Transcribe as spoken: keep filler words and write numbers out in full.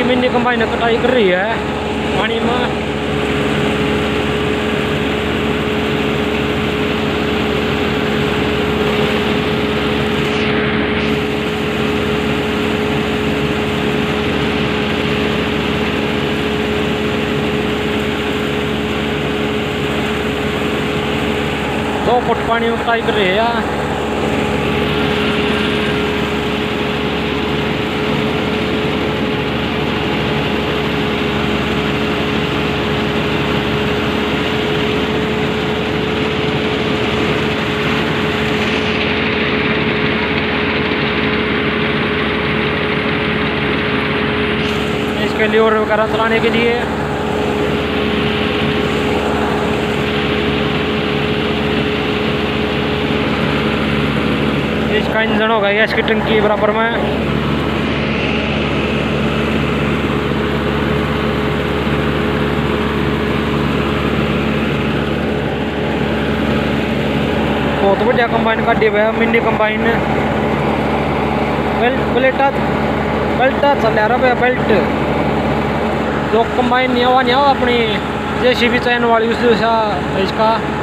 Mini combine कटाई कर रही है पानी में। दो फुट पानी में कटाई कर रही है। इसके लिए और वगैरह चलाने के लिए इसका इंजन होगा ये इसकी टंकी बराबर में। बहुत बढ़िया कंबाइन का डिब है मिनी कंबाइन। बेल्ट बेल्टा बेल्टा चल रहा है बेल्ट जो कंबाइन नहीं हुआ नहीं हुआ अपनी जैसी भी चैन वाली उसका इसका